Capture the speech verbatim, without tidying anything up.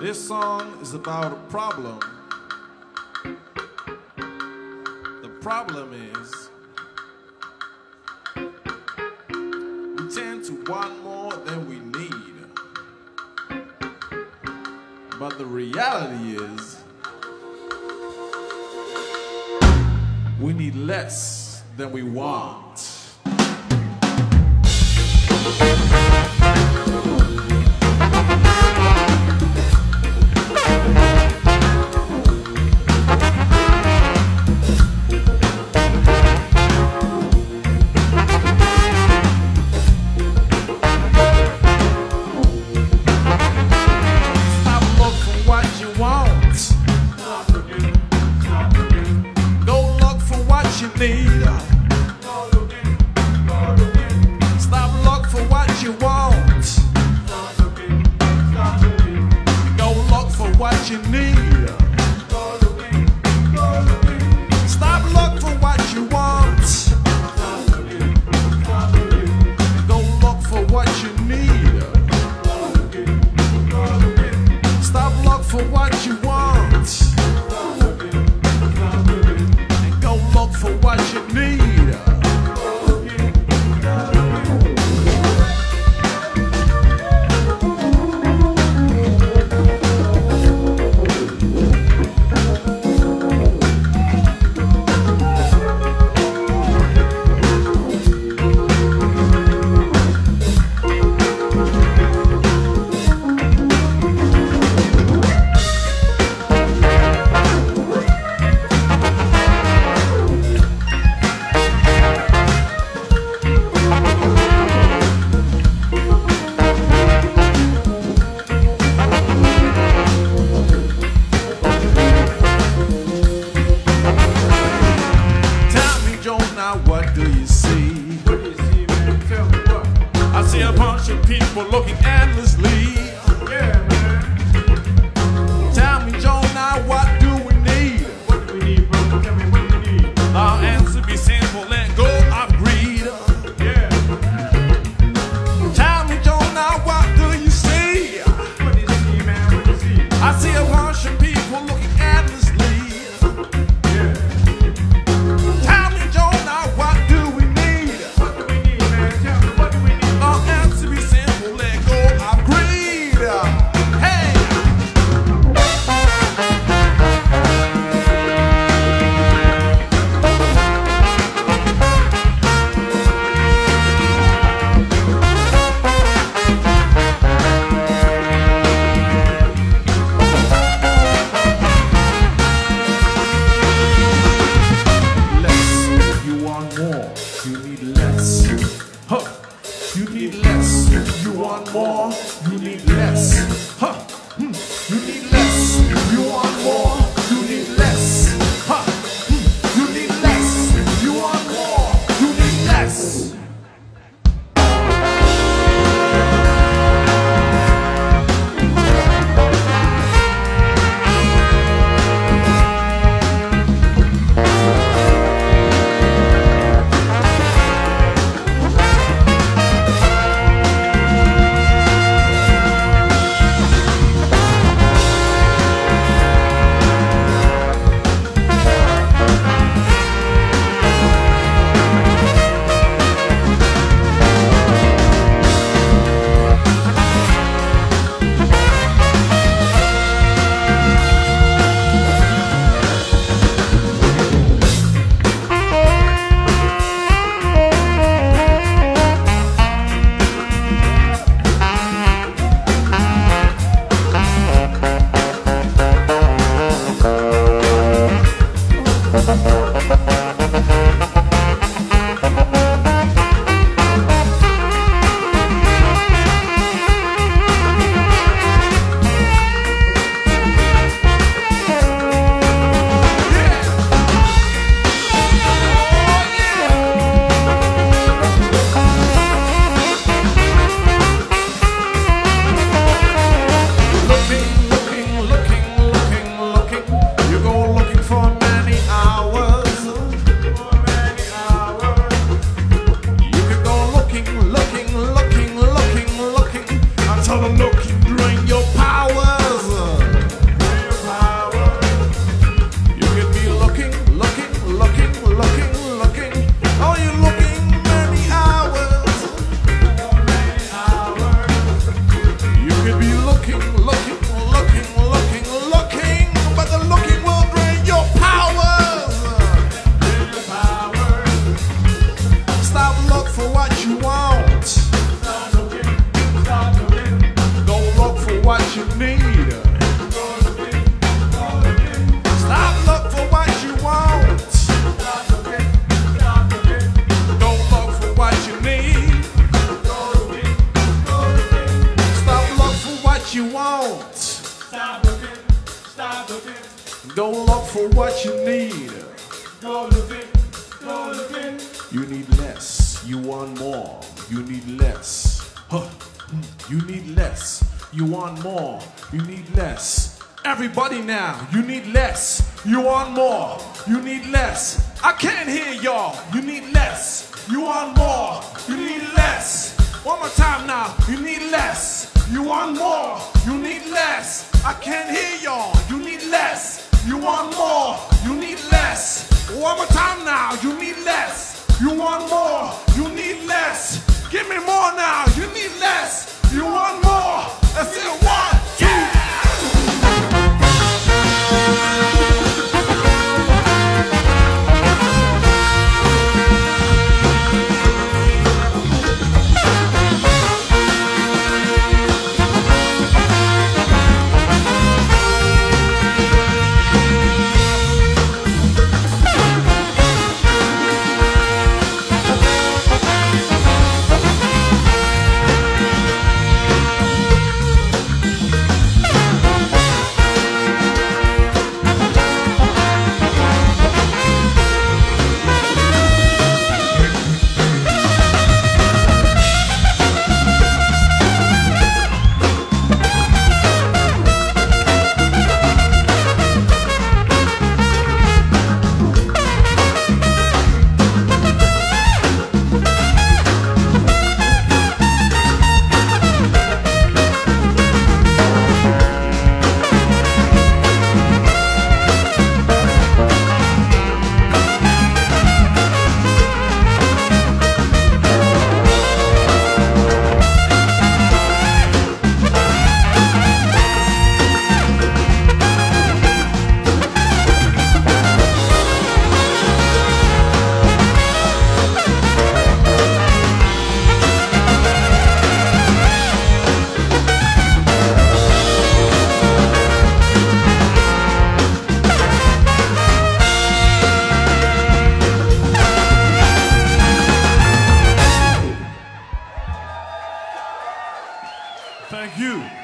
This song is about a problem. The problem is we tend to want more than we need. But the reality is we need less than we want. Stop look for what you want. Go look for what you need. Stop look for what you want. Go look for what you need. Stop look for what you want. Go look for what you need. What do you see? What do you see, man? Tell me what. I see a bunch of people looking endlessly. Yeah, man. Tell me, Joe, now what do we need? What do we need, brother? Tell me what do we need. Our answer be simple, let go of greed. Yeah. Tell me, Joe, now what do you see? What do you see, man? What do you see? I see a bunch of people looking endlessly. Yeah. Tell me, Joe, now what do we need? What do we need, man? Tell me what do we need? Our answer be simple, let go of greed. Hey! You need less. Huh. You need less. You want more. You need less. Huh. Hmm. You need less. You want more. You need less. Huh. Hmm. You need less. You want more. You need less. Looking, looking, looking until the looking drain your powers. what you want. Stop looking, stop looking, Go look for what you need. go looking, go looking. You need less, you want more. You need less. Huh. You need less, you want more. You need less. Everybody now, you need less, you want more. You need less. I can't hear y'all. You need less, you want more. You need less. One more time now. You need less, you want more. You need less. I can't hear y'all. You need less, you want more. You need less. One more time now. You need less, you want more. You need less. Give me more now. You need less, you want more. Let's do one, yeah. Thank you.